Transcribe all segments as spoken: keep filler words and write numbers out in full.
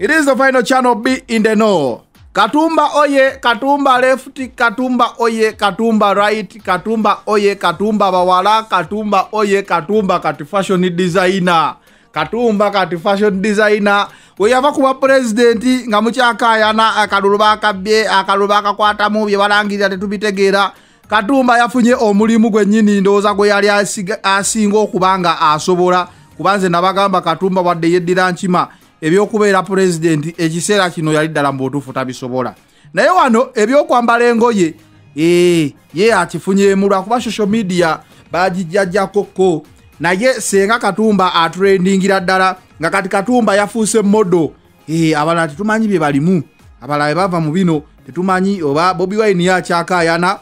It is the final channel, be in the know. Katumba oye, Katumba left, Katumba oye, Katumba right, Katumba oye, Katumba bawala, Katumba oye, Katumba kati fashion designer. Katumba kati fashion designer. Oyava kuba president nga mukyaka yana akaluluba akabye akaluluba akakwata mu bye balangirira tetubitegeera. Katumba yafunye omulimu gwe nnyini ndowooza gwe yali asinga okubanga asobola kubanze nabagamba Katumba wadde yeddira nkima ebyokubeera president ekiseera kino yali ddala mbutuufu tabisobola. Naye wano ebyokwambala engoye ee ye akifunyeemu lwakuba social media bagijjajjakoko. Naye senga Katumba atrendingira ddala nga kati Katumba yafuuse modo. Eh abalala tetumanyi bye balimu. Abalala bava mu bino tetumanyi oba Bobi Wine yakyakaayana.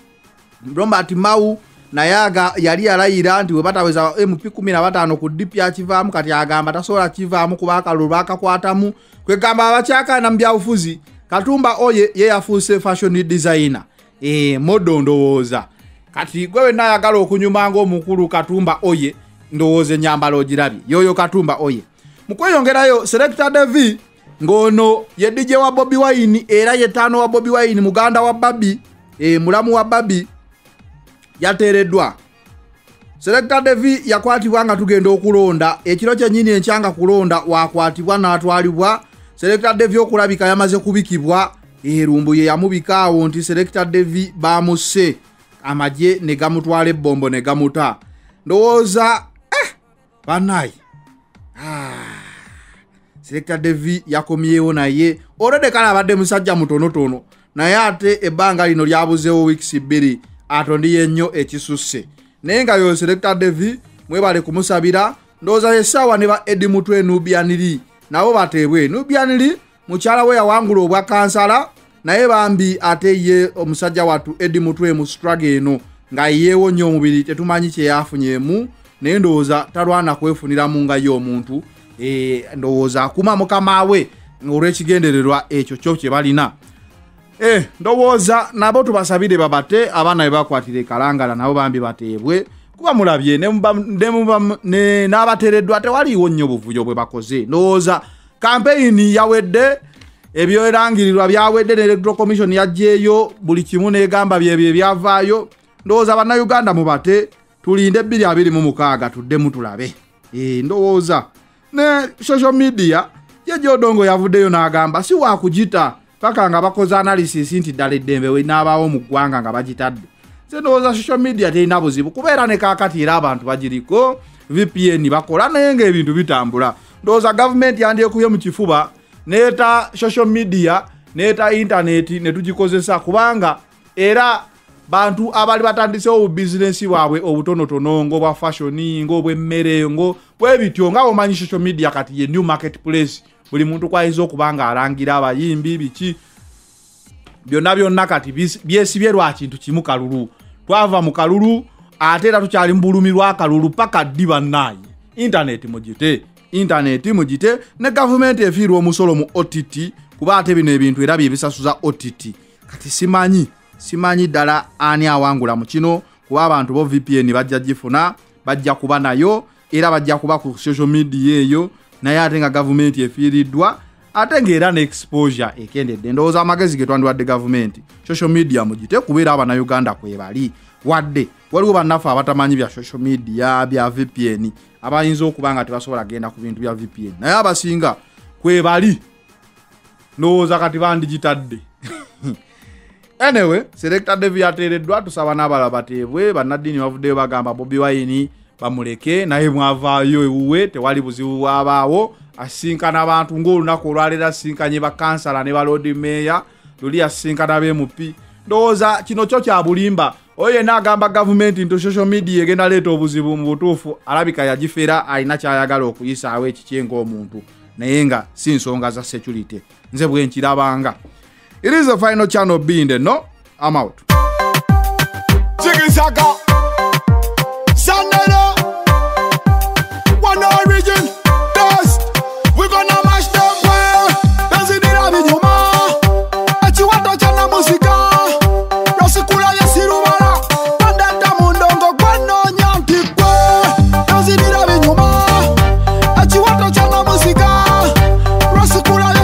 Robert Mau nayaga yali alayira nti we bataweza M P kumi na bataano ku D P akivaamu kati agamba tasobola kivaamu kuba akalulu bakakwatamu. Kwe gamba abakyakaayana mu byabufuzi Katumba oye ye yafuuse fashion designer. Eh modo ndowooza. Kati gwewe nayagala okunyuma ng'omukulu Katumba oye ndowooze nyambala ogirabye yoyo Katumba oye. Mukweyongerayo Selector Devi ngono ye D J wa Bobi Wine era ye tano wa Bobi Wine muganda wa Babi e mulamu wa Babi yatereddwa. Selector Devi yakwatibwa nga tugenda okulonda ekiro kyennyini enkyanga kulonda wakwatibwa n'atwalibwa. Selector Devi okulabika yamaze kubikibwa erumbu ye yamubikaawo nti Selector Devi bamuse amaje ne gamutwale bombo ne gamuta. Ndowooza eh banayi ah Selector Devi yakomyewo naye olode kala abadde musajja mutonotono naye ate ebbanga lino lyabuzeewo weeks bbiri atondiye nnyo ekisusse. Naye nga yo Selector Devi mwebale kumusabira. Ndowooza essaawa ne ba Eddie Mutwe Nubianiri nabo bateebwe. Nubianiri mukyala we yawangula obwa kansala naye bambi ate ye omusajja watu Eddie Mutwe mu struggle eno nga yeewo nnyo omubiri tetumanyi kye yafunyeemu naye ndowooza talwana kwefunira mu nga y'omuntu. E, ndowooza akuma mukama we olw'ekigendererwa ekyo kyo kye balina. E, ndowooza nabo tubasabire babate abaana be bakwatire kalangala nabo bambi bateebwe kuba mulabye ne n'abateereddwa tewaliiwo nnyo buvuyo bwe bakoze. Ndowooza kampeyini yawedde ebyorangirirwa byawedde ne Electoral Commission yajjeeyo buli kimu negamba byebyo byavaayo. Ndowooza bannayuganda mubate tulinde bbiri abiri mu mukaaga tuddemu tulabe. E, ndowooza ne social media ye Jodongo yavuddeyo n'agamba si wakugita paka nga bakoze analysis nti ddala eddembe we n'abaawo mu ggwanga nga bagitadde. Se ndowooza social media terina buzibu kubeera ne kaakati era abantu bagiriko V P N bakola naye ng'ebintu bitambula. Ndowooza gavumenti yandyekuye mu kifuba neeta social media neeta internet ne tugikozesa kubanga era bantu abali batandisewo business bwabwe obutonotono ngo bwa fashion ngo bw'emmere ngo bwebityo nga omanyi social media kati ye new marketplace buli muntu kwayiza okubanga alangira abayimbi biki byonna byonna kati byesibye lwa kintu kimu kalulu. Twava mu kalulu ate era tukyali mbulumirwa kalulu paka ddi bannayi. Internet mugite internet mugite ne government efiirwa omusolo mu O T T kuba ate bino ebintu era byebisasuza O T T. Kati simanyi simanyi ddala ani awangula mu kino kuba abantu bo V P N bajja gifuna bajja kuba nayo era bajja kuba ku social media eyo naye ate nga government efiiriddwa ate ng'era ne exposure ekendedde. Ndowooza amagezi ge twandiwadde government social media mugite kubeera abannayuganda kwebali wadde waliwo bannaffe abatamanyi bya social media bya V P N abayinza okuba nga tebasobola genda ku bintu bya V P N naye abasinga kwebali ndowooza kati bandigitadde. Anyway, Selector Devi yateereddwa tusaba n'abalala bateebwe. Bannaddiini bavuddeyo bagamba Bobi Wine bamuleke naye mwavaayo ewuwe tewali buzibu bwabaawo. Asinkana abantu ng'olunaku olwaleero asinkanye bakansala ne balodi meya luli asinkana b'M P. Ndowooza kino kyo kya bulimba. Oyo yenna agamba gavumenti nti social media egenda leeta obuzibu mu butuufu alabika yagifeera alina kyayagala okuyisaawo ekikyenga omuntu naye nga si nsonga za security. Nze bwe nkirabanga. It is the final channel being there, no? I'm out. Chicken Saka. Sandana. One origin. Dust. We're gonna mash them well. There's a need of you, ma. But you want to channel musica. Rosikula Yasirumara. Pandata Mundongo. Guano Nyantikwe. There's a need of you, ma. But you want to channel musica. Rosikula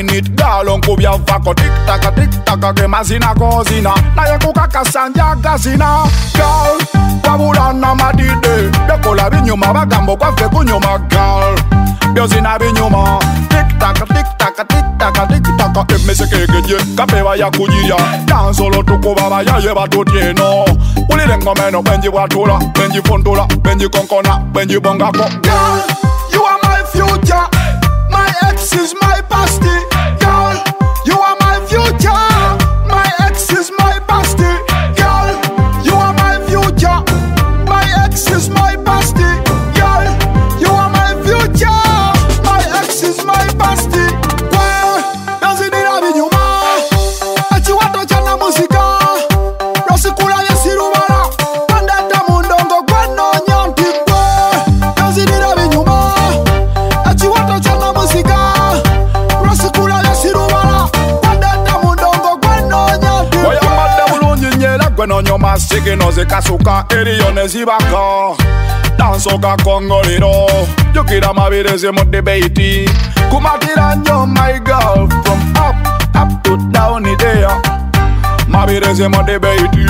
minute Girl, unkubya vako tik-taka, tik-taka Gemazina kozina Naye kukakasanja gazina Girl, wabulana madide Byokola binyuma bagambo kwafe kunyuma Girl, byozina binyuma Tik-taka, tik-taka, tik-taka, tik-taka Emesekegeje, kapeba ya kujia Dansolo tukuba bayaye batutieno Ulile ngomeno, benji watula Benji fundula, benji konkona Benji bongako Girl, you are my future My ex is my bestie. Girl, you are my future My ex is my bestie. Girl, you are my future My ex is my bestie. Girl, you are my future My ex is my bestie. Well, doesn't it have in your mouth? That you want to chana música. Rosikula yesirubara. Pandata mundongo gweno nyanti. Well, doesn't it have in your mouth? That you want to chana música. Rosikula yesirubara. Pandata mundongo gweno nyanti. Oya mbade bulungi nyela gweno nyoma sigi noze kasuka eriyone zibaka Danso ka kongoliro Jukira mabireze mu debate Kumatira nyo my girl From up, up to down idea Mabireze mu debate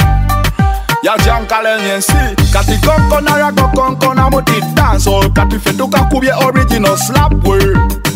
Ya jankale nyensi Kati konko na rago konko na muti danso Kati fetuka kubye original slap way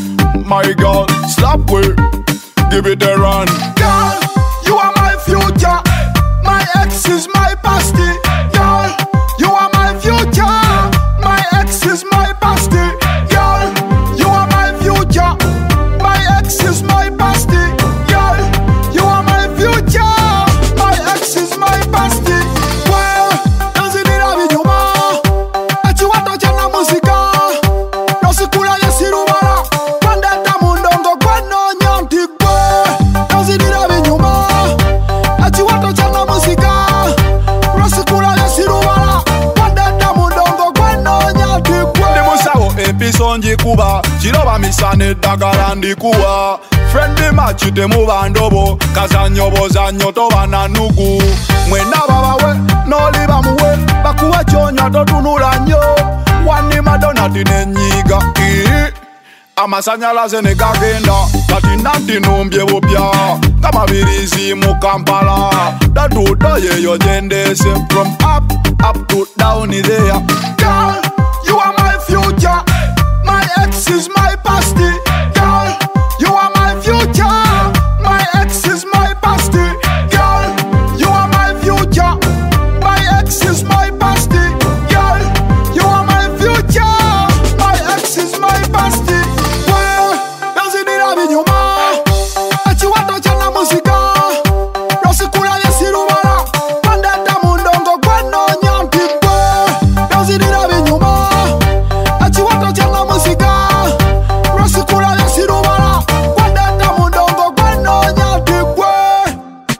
My girl, slap way Give it a run Girl, you are my future My ex is my bestie. Girl, you are my future My ex is my bestie. Girl, you are my future My ex is my bestie. Girl, you are my future My ex is my bestie. Well, doesn't it have in your mouth? That you want to chana música. Rosikula yesirubara. Pandata mundongo gweno nyanti. Doesn't it have in your mouth? That you want to chana música. Rosikula yesirubara. Pandata mundongo gweno nyanti. Ndi musawo episo njikuba Chiroba misane dagala ndikuwa Frendi machi temuba ndobo Kazanyo bozanyo toba na nugu Mwena babawe noliba muwe Bakuwa chonya totunula nyo Wani madonati nenyiga Ii Amasanyalaze negagenda Kati nanti numbye bupya Kama birizi mu Kampala Datudo yeyo jendese From up, up to down is there Girl, you are my future My ex is my bestie. Girl, you are my future My ex is my bestie. Girl, you are my future My ex is my bestie. Girl, you are my future My ex is my bestie. Well, doesn't it have in your mouth? That you want to chana música. Rosikula yesirubara. Pandata mundongo gweno nyanti. Well, doesn't it have in your mouth? That you want to chana música. Rosikula yesirubara. Pandata mundongo gweno nyanti. Well,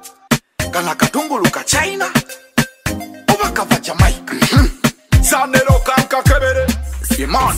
Kana katungulu ka China Uba kava Jamaica Zanero kanka kebere Simon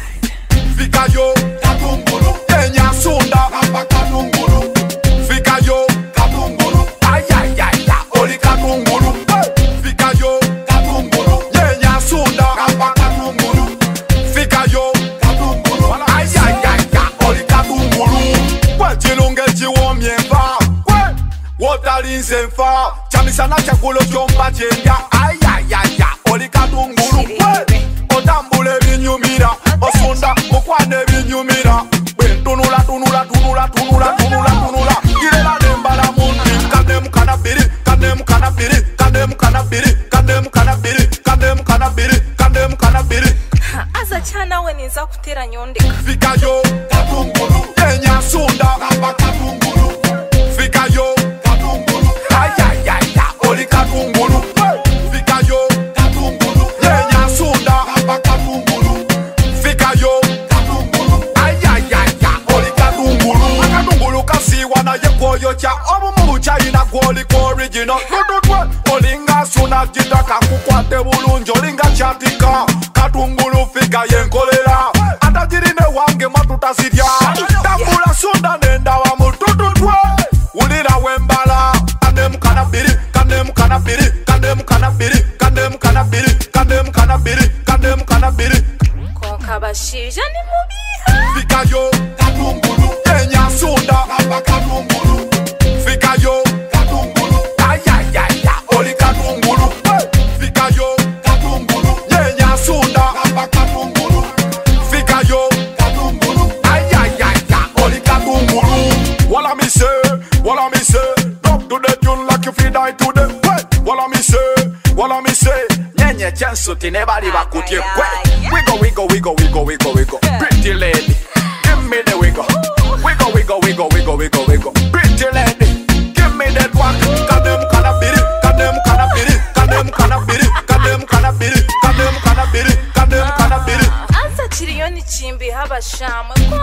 Fika yo katungulu Enya sunda Hapa katungulu Fika yo katungulu Ayayaya Oli katungulu Fika yo katungulu Enya sunda Hapa katungulu Fika yo katungulu Ayayaya Oli katungulu Kwe chilunge chiwo mienfa Kwe Wotalinze nfa Chamisana chakulo chomba chenja Ayayaya Oli katungulu Kwe Otambule binyumira Osunda mukwane binyumira Bentunula tunula tunula tunula tunula tunula Girela nembala mundi Kandem kanabiri Kandem kanabiri Kandem kanabiri Kandem kanabiri Kandem kanabiri Kandem kanabiri Aza chana we niza kutera nyonde Fika yo katungulu Enya sunda Hapa katungulu Fika yo katungulu Ayayaya Oli katungulu Fika yo katungulu Enya sunda Hapa katungulu Fika yo katungulu Ayayaya Oli katungulu Katungulu kasiwa na yekoyo cha Omu China kwoli ko original Nudutwe Olinga suna jitaka kukwate bulunjo Olinga chatika Katungulu fika yenkolera Atajirine wange matutasidya Tambula sunda nenda wa mutututwe Ulira wembala Kandem kanabiri Kandem kanabiri Kandem kanabiri Kandem kanabiri Kandem kanabiri Kandem kanabiri Konkabashija ni mubiha Fika yo katungulu Enya sunda Jensuti nebali bakutye kwe. Wiggle, wiggle, wiggle, wiggle, wiggle, wiggle. Pretty lady, give me the wiggle. Wiggle, wiggle, wiggle, wiggle, wiggle, wiggle. Pretty lady, give me that one. Got them kinda beat it, got them kinda beat it, got them kinda beat it, got them kinda beat it, got them kinda beat it, got them kinda beat it. Anza chiriyoni chimbi haba shamwe.